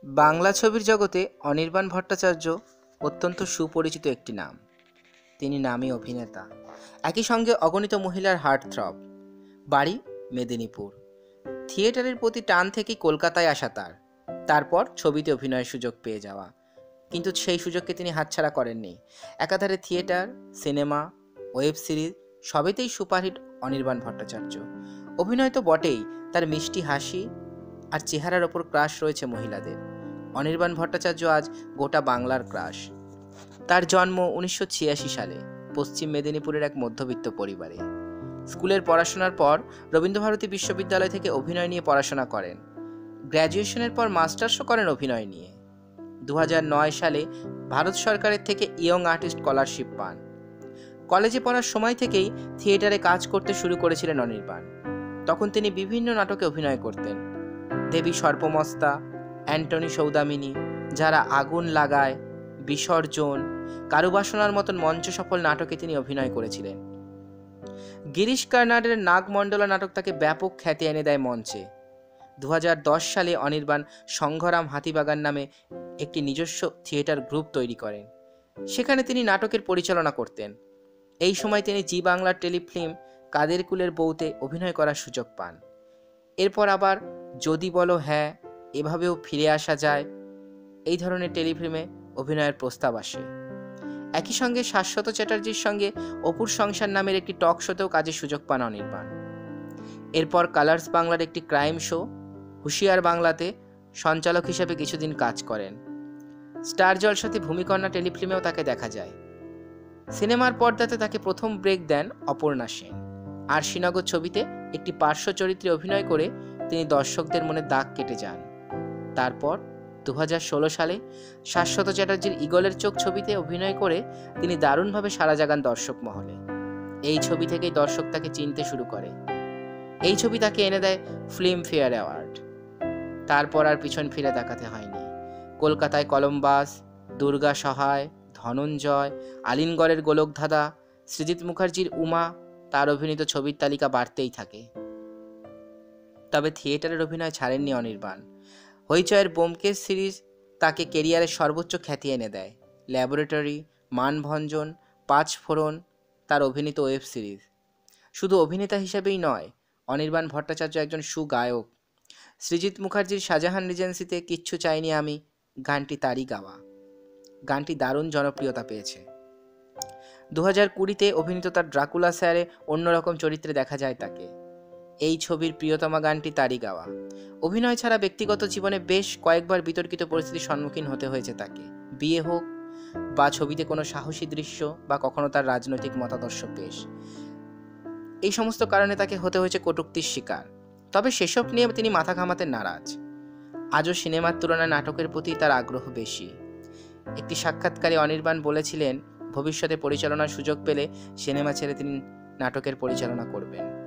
বাংলা ছবির জগতে অনির্বাণ ভট্টাচার্য অত্যন্ত সুপরিচিত একটি নাম। তিনি নামী অভিনেতা, একই সঙ্গে অগণিত মহিলার হার্টথ্রব। বাড়ি মেদিনীপুর। থিয়েটারের প্রতি টান থেকেই কলকাতায় আসা তারপর ছবিতে অভিনয়ের সুযোগ পেয়ে যাওয়া, কিন্তু সেই সুযোগকে তিনি হাতছাড়া করেননি। একাধারে থিয়েটার, সিনেমা, ওয়েব সিরিজ সবেতেই সুপারহিট অনির্বাণ ভট্টাচার্য। অভিনয় তো বটেই, তার মিষ্টি হাসি আর চেহারার ওপর ক্রাশ রয়েছে মহিলাদের। অনির্বাণ ভট্টাচার্য আজ গোটা বাংলার ক্রাশ। তার জন্ম 1986 সালে পশ্চিম মেদিনীপুরের এক মধ্যবিত্ত পরিবারে। স্কুলের পড়াশোনার পর রবীন্দ্রভারতী বিশ্ববিদ্যালয় থেকে অভিনয় নিয়ে পড়াশোনা করেন। গ্র্যাজুয়েশনের পর মাস্টার্সও করেন অভিনয় নিয়ে। 2009 সালে ভারত সরকারের থেকে ইয়ং আর্টিস্ট স্কলারশিপ পান। কলেজে পড়ার সময় থেকেই থিয়েটারে কাজ করতে শুরু করেছিলেন অনির্বাণ। তখন তিনি বিভিন্ন নাটকে অভিনয় করতেন। দেবী সর্পমস্তা, অ্যান্টনি সৌদামিনী, যারা আগুন লাগায়, বিসর্জন, কারুবাসনার মতন মঞ্চ সফল নাটকে তিনি অভিনয় করেছিলেন। গিরিশ কার্নাডের নাগমণ্ডলা নাটক তাকে ব্যাপক খ্যাতি এনে দেয় মঞ্চে। 2010 সালে অনির্বাণ সংঘরাম হাতিবাগান নামে একটি নিজস্ব থিয়েটার গ্রুপ তৈরি করেন। সেখানে তিনি নাটকের পরিচালনা করতেন। এই সময় তিনি জি বাংলার টেলিফিল্ম কাদের কুলের বউতে অভিনয় করার সুযোগ পান। এরপর আবার যদি বলো হ্যাঁ, এভাবেও ফিরে আসা যায়, এই ধরনের টেলিফিল্মে অভিনয়ের প্রস্তাব আসে। একই সঙ্গে শাশ্বত চ্যাটার্জির সঙ্গে অপুর সংসার নামের একটি টক শোতেও কাজের সুযোগ পান অনির্বাণ। এরপর কালার্স বাংলার একটি ক্রাইম শো হুঁশিয়ার বাংলাতে সঞ্চালক হিসেবে কিছুদিন কাজ করেন। স্টার জলসাতে ভূমিকন্যা টেলিফিল্মেও তাকে দেখা যায়। সিনেমার পর্দাতে তাকে প্রথম ব্রেক দেন অপর্ণা সেন। আরশিনগর ছবিতে একটি পার্শ্ব চরিত্রে অভিনয় করে তিনি দর্শকদের মনে দাগ কেটে যান। তারপর 2016 সালে শাশ্বত চ্যাটার্জির ঈগলের চোখ ছবিতে অভিনয় করে তিনি দারুণভাবে সাড়া জাগান দর্শক মহলে। এই ছবি থেকেই দর্শক তাকে চিনতে শুরু করে। এই ছবি তাকে এনে দেয় ফিল্মফেয়ার অ্যাওয়ার্ড। তারপর আর পিছন ফিরে তাকাতে হয়নি। কলকাতায় কলম্বাস, দুর্গা সহায়, ধনঞ্জয়, আলিনগড়ের গোলকধাঁধা, সৃজিত মুখার্জির উমা, তার অভিনীত ছবির তালিকা বাড়তেই থাকে। তবে থিয়েটারের অভিনয় ছাড়েননি অনির্বাণ। হইচয়ের ব্যোমকেশ সিরিজ তাকে কেরিয়ারের সর্বোচ্চ খ্যাতি এনে দেয়। ল্যাবরেটরি, মানভঞ্জন, পাঁচফোড়ন তার অভিনীত ওয়েব সিরিজ। শুধু অভিনেতা হিসেবেই নয়, অনির্বাণ ভট্টাচার্য একজন সুগায়ক। সৃজিত মুখার্জির শাহজাহান রিজেন্সিতে কিচ্ছু চাইনি আমি গানটি তারই গাওয়া। গানটি দারুণ জনপ্রিয়তা পেয়েছে। 2020-তে অভিনীত তার ড্রাকুলা স্যারে অন্যরকম চরিত্রে দেখা যায় তাকে। এই ছবির প্রিয়তমা গানটি তারই গাওয়া। অভিনয় ছাড়া ব্যক্তিগত জীবনে বেশ কয়েকবার বিতর্কিত পরিস্থিতির সম্মুখীন হতে হয়েছে তাকে। বিয়ে হোক বা ছবিতে কোনো সাহসী দৃশ্য বা কখনো তার রাজনৈতিক মতাদর্শ পেশ, এই সমস্ত কারণে তাকে হতে হয়েছে কটূক্তির শিকার। তবে সেসব নিয়ে তিনি মাথা ঘামাতে নারাজ। আজও সিনেমার তুলনায় নাটকের প্রতি তার আগ্রহ বেশি। একটি সাক্ষাৎকারে অনির্বাণ বলেছিলেন, ভবিষ্যতে পরিচালনার সুযোগ পেলে সিনেমা ছেড়ে তিনি নাটকের পরিচালনা করবেন।